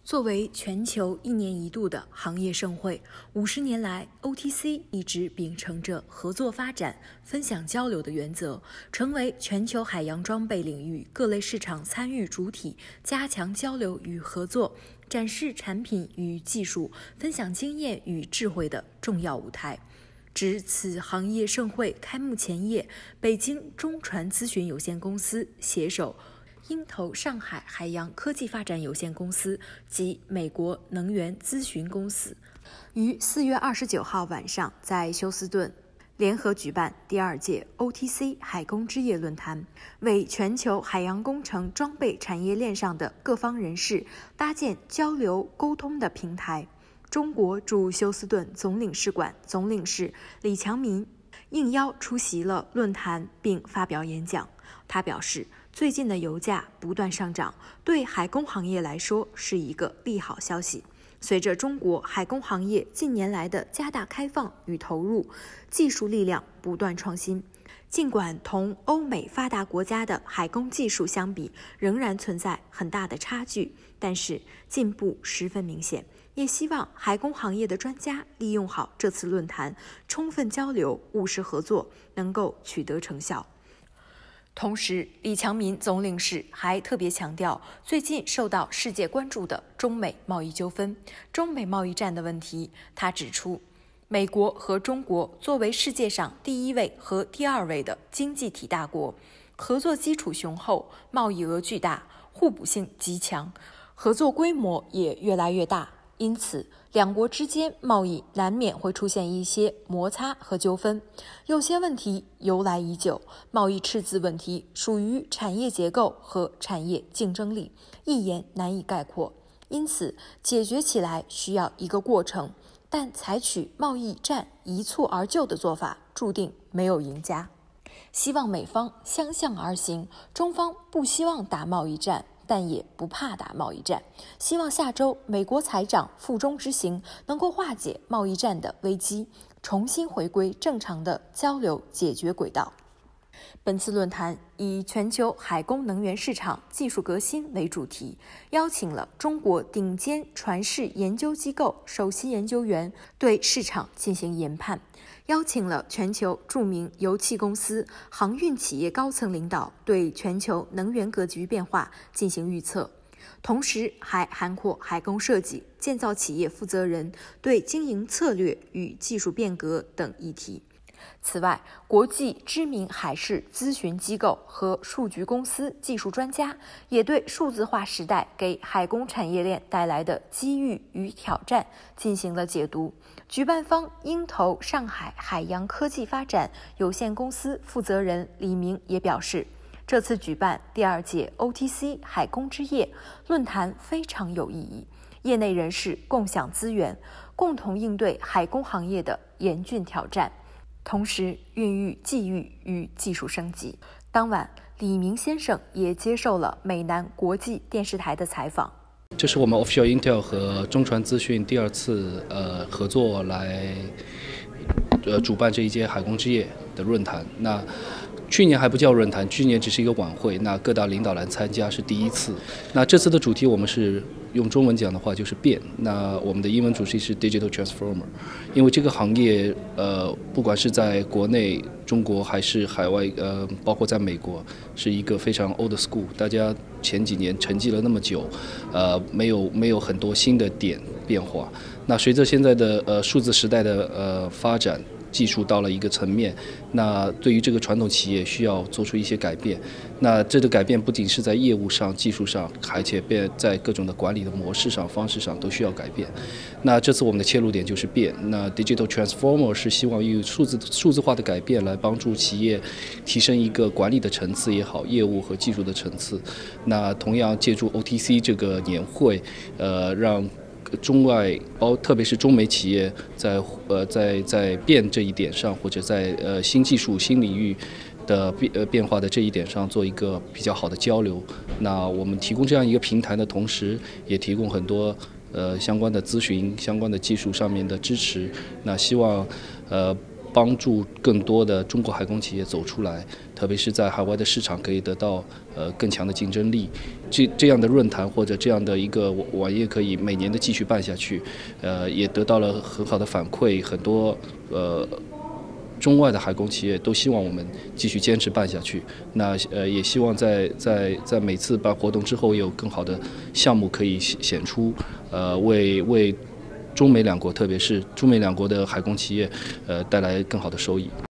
作为全球1年1度的行业盛会，50年来 ，OTC 一直秉承着合作发展、分享交流的原则，成为全球海洋装备领域各类市场参与主体，加强交流与合作，展示产品与技术，分享经验与智慧的重要舞台。值此行业盛会开幕前夜，北京中传咨询有限公司携手鹰头上海海洋科技发展有限公司及美国能源咨询公司，于4月29号晚上在休斯顿联合举办第2届 OTC 海工之夜论坛，为全球海洋工程装备产业链上的各方人士搭建交流沟通的平台。中国驻休斯顿总领事馆总领事李强民应邀出席了论坛并发表演讲。他表示，最近的油价不断上涨，对海工行业来说是一个利好消息。随着中国海工行业近年来的加大开放与投入，技术力量不断创新，尽管同欧美发达国家的海工技术相比仍然存在很大的差距，但是进步十分明显。也希望海工行业的专家利用好这次论坛，充分交流，务实合作，能够取得成效。同时，李强民总领事还特别强调，最近受到世界关注的中美贸易纠纷、中美贸易战的问题。他指出，美国和中国作为世界上第1位和第2位的经济体大国，合作基础雄厚，贸易额巨大，互补性极强，合作规模也越来越大。因此，两国之间贸易难免会出现一些摩擦和纠纷，有些问题由来已久，贸易赤字问题属于产业结构和产业竞争力，一言难以概括。因此，解决起来需要一个过程，但采取贸易战一蹴而就的做法，注定没有赢家。希望美方相向而行，中方不希望打贸易战，但也不怕打贸易战。希望下周美国财长负中之行能够化解贸易战的危机，重新回归正常的交流解决轨道。本次论坛以全球海工能源市场技术革新为主题，邀请了中国顶尖传世研究机构首席研究员对市场进行研判，邀请了全球著名油气公司、航运企业高层领导对全球能源格局变化进行预测，同时还涵括海工设计、建造企业负责人对经营策略与技术变革等议题。此外，国际知名海事咨询机构和数据公司技术专家也对数字化时代给海工产业链带来的机遇与挑战进行了解读。举办方鹰头上海海洋科技发展有限公司负责人李明也表示，这次举办第2届 OTC 海工之夜论坛非常有意义，业内人士共享资源，共同应对海工行业的严峻挑战，同时孕育机遇与技术升级。当晚，李明先生也接受了美南国际电视台的采访。 这是我们 Offshore Intel 和中传资讯第2次合作来主办这一届海工之夜的论坛。那去年还不叫论坛，去年只是一个晚会，那各大领导来参加是第1次。那这次的主题我们是用中文讲的话就是变，那我们的英文主题是 Digital Transformer。 因为这个行业不管是在国内中国还是海外包括在美国，是一个非常 old school， 大家前几年沉寂了那么久，没有很多新的点变化。那随着现在的数字时代的发展，技术到了一个层面，那对于这个传统企业需要做出一些改变。那这个改变不仅是在业务上、技术上，而且在各种的管理的模式上、方式上都需要改变。那这次我们的切入点就是变。那 Digital Transformer 是希望用数字化的改变来帮助企业提升一个管理的层次也好，业务和技术的层次。那同样借助 OTC 这个年会，让中外特别是中美企业在变这一点上，或者在新技术新领域的变化的这一点上做一个比较好的交流。那我们提供这样一个平台的同时，也提供很多相关的咨询、相关的技术上面的支持。那希望帮助更多的中国海工企业走出来，特别是在海外的市场可以得到更强的竞争力。这样的论坛或者这样的一个晚宴可以每年的继续办下去，也得到了很好的反馈，很多中外的海工企业都希望我们继续坚持办下去。那也希望在每次办活动之后，有更好的项目可以显出，为中美两国，特别是中美两国的海工企业，带来更好的收益。